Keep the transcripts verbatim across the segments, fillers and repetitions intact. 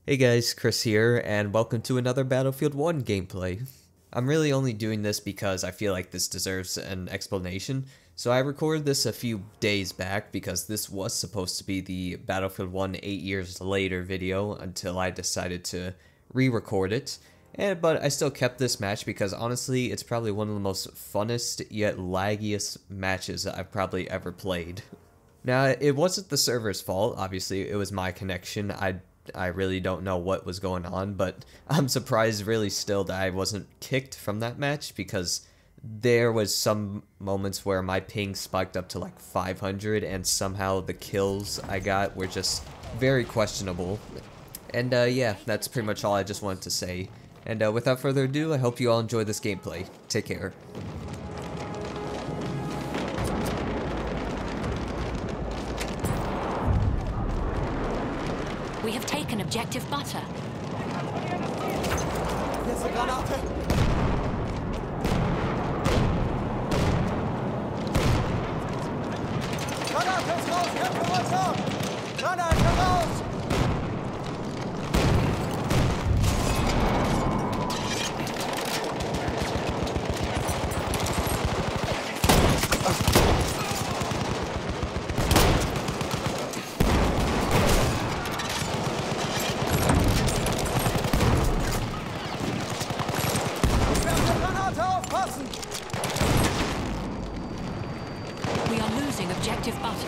Hey guys, Chris here, and welcome to another Battlefield one gameplay. I'm really only doing this because I feel like this deserves an explanation, so I recorded this a few days back because this was supposed to be the Battlefield one eight years later video until I decided to re-record it, and but I still kept this match because honestly it's probably one of the most funnest yet laggiest matches I've probably ever played. Now, it wasn't the server's fault, obviously it was my connection. I I really don't know what was going on, but I'm surprised really still that I wasn't kicked from that match because there was some moments where my ping spiked up to like five hundred and somehow the kills I got were just very questionable. And uh, yeah, that's pretty much all I just wanted to say. And uh, without further ado, I hope you all enjoy this gameplay. Take care. We have taken objective butter. Jetzt eine Granate! Granate ist raus! Kämpfe weiter! Granate raus! We are losing objective butter.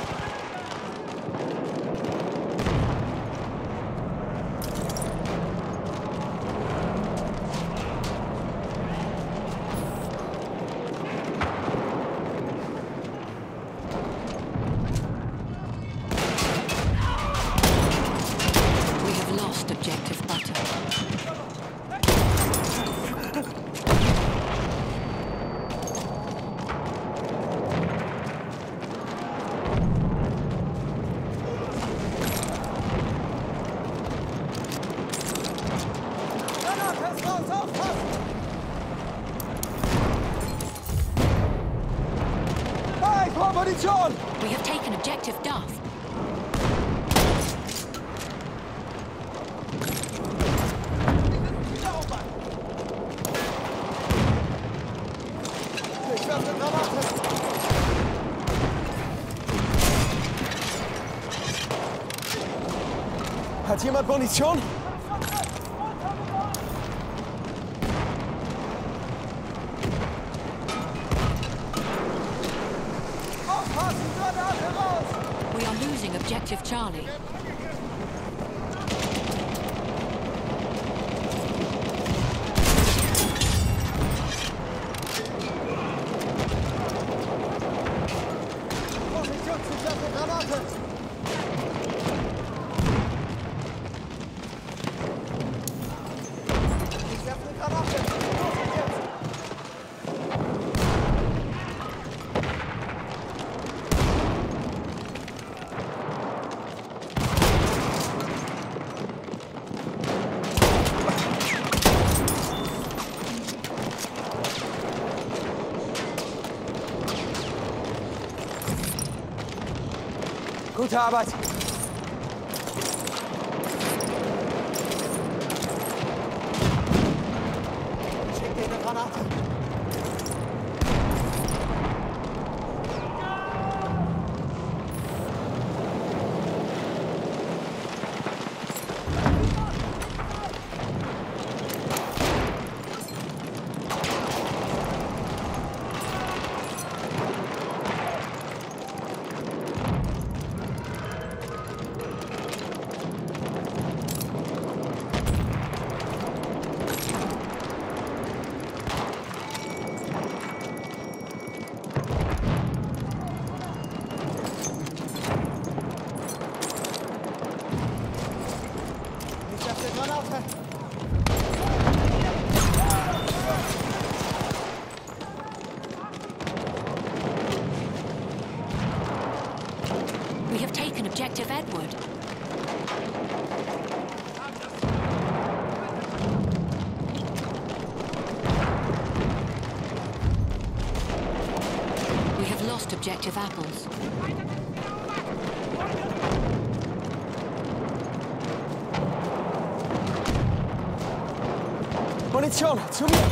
We have lost objective butter. Munition! We have taken objective Duff. Ich werfe eine Granate! Hat jemand Munition? We are losing objective Charlie. Position zu werfe Granate! Ich werfe eine Granate! Los jetzt! Gute Arbeit! Schick dir eine Granate! Ich werfe eine Granate! We have taken objective Edward. We have lost objective apples. Munition, zu mir!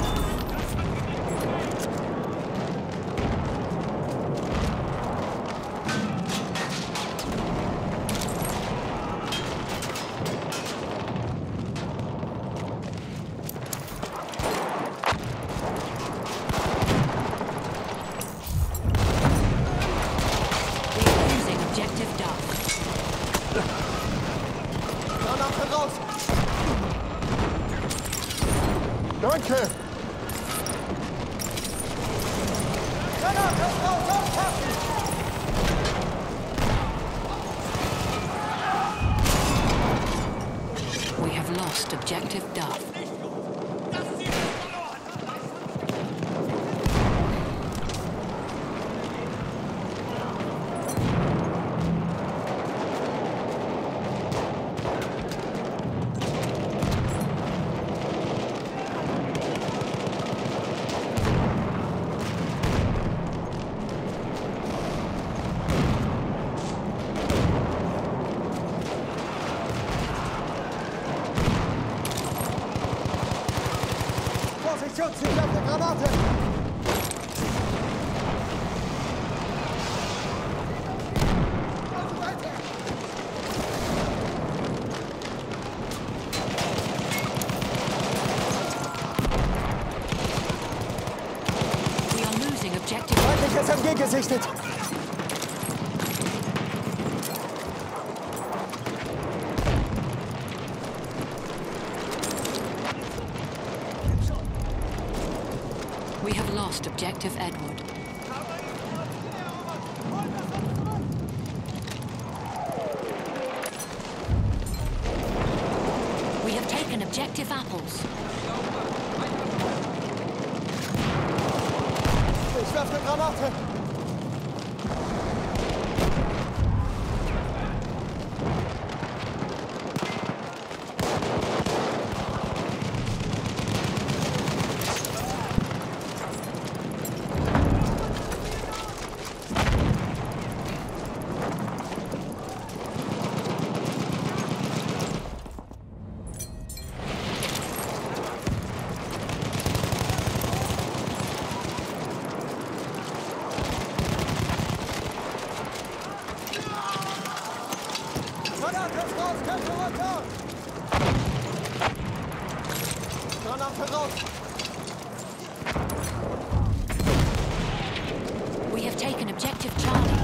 Danke! We have lost objective Duff. Schutz, ich habe eine Granate! We are losing objective. Feindliches M G gesichtet! We have lost objective Edward. We have taken objective Apples. Ich werfe eine Granate! Granate ist raus, Kämpfe runter! Granate raus! We have taken objective Charlie.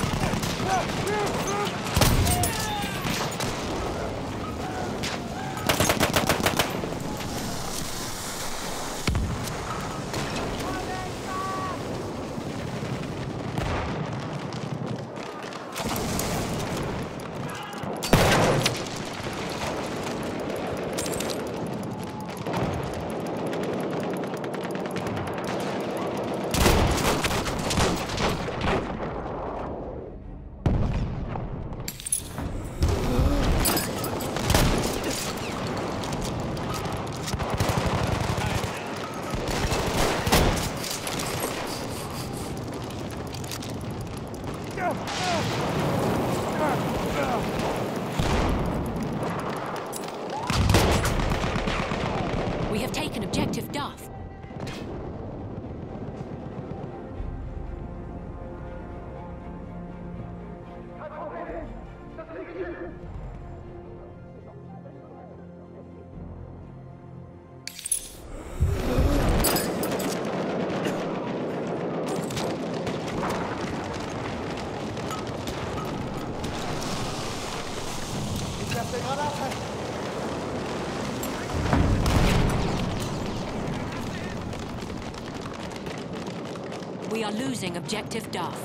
We have taken objective Duff. Ich werfe eine Granate! We are losing objective Duff.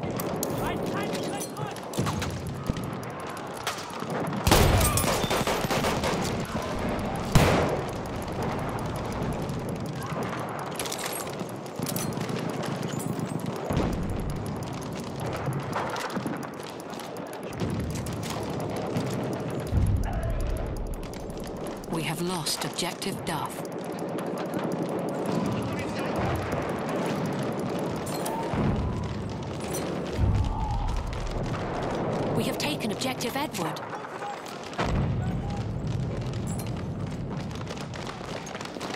We have lost objective Duff. We have taken objective Edward.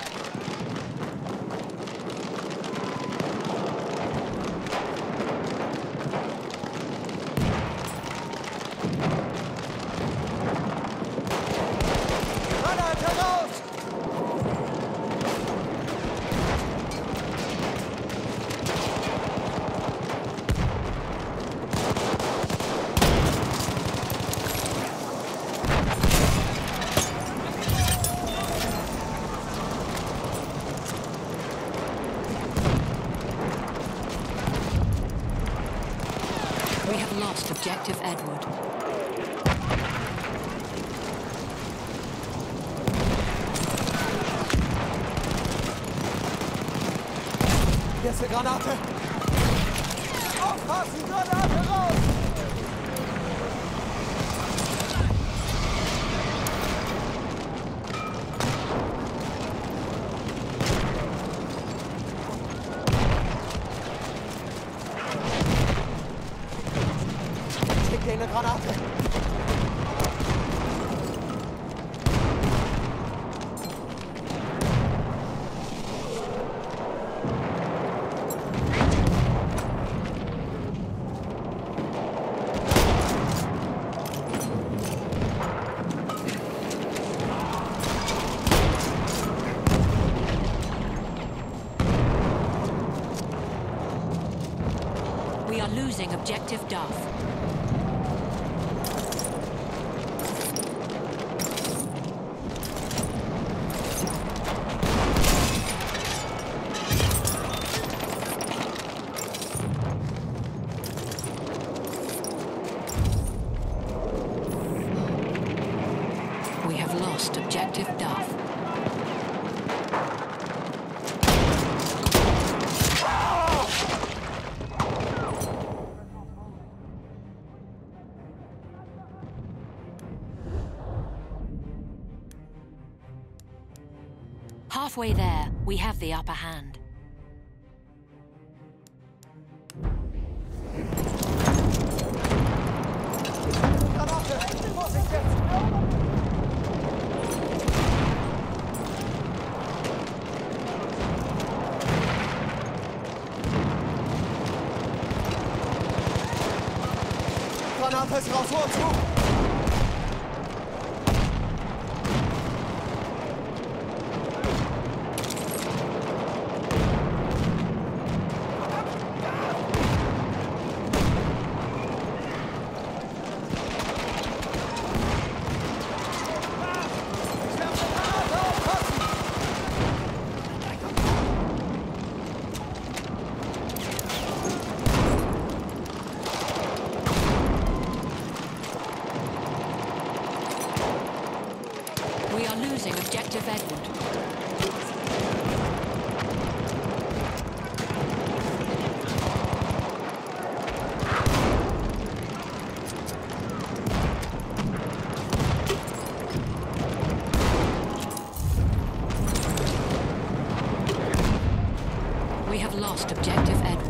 lost Objective Edward. Hier ist eine Granate! Aufpassen! Granate raus! Schick dir eine Granate! We are losing Objective Duff. We have lost Objective Duff. Halfway there, we have the upper hand. Granate! Vorsicht jetzt! Granate ist raus, Ruhe zu! We are losing Objective Edward. We have lost Objective Edward.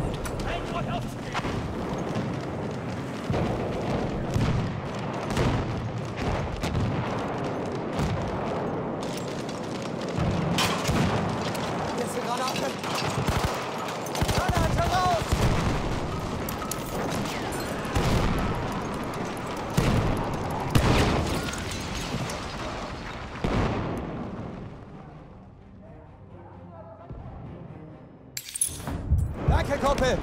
Hier ist eine Granate! Granate raus! Danke, Kumpel!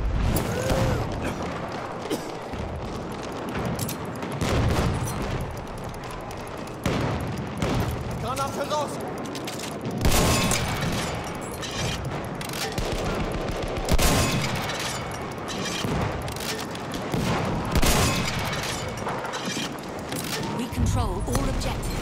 Granate raus! We control all objectives.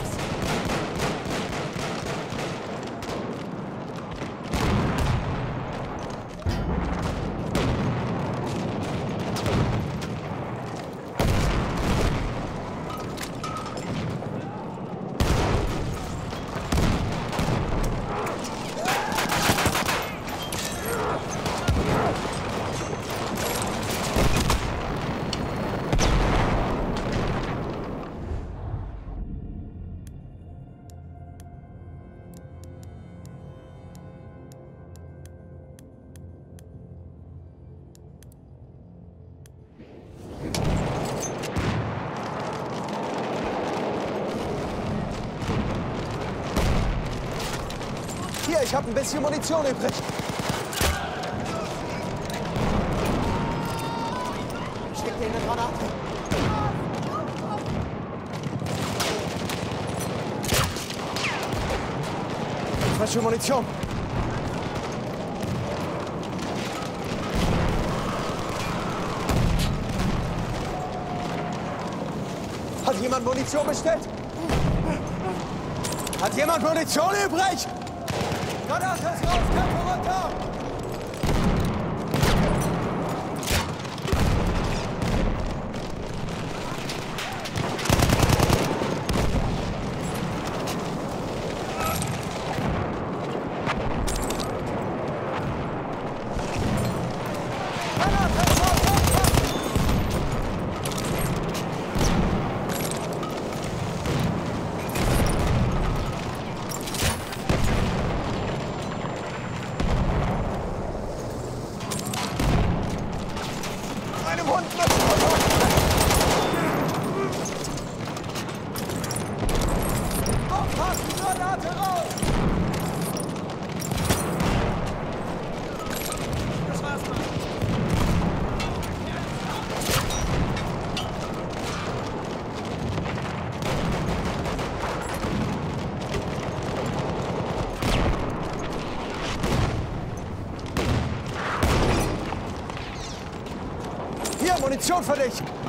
Hier, ich habe ein bisschen Munition übrig. Schick dir eine Granate. Frische Munition. jemand Munition bestellt? Hat jemand Munition übrig? Granate ist raus, Köpfe runter! Meine Wunden müssen aufpassen, Granate raus! Das war's mal. Hier, Munition für dich!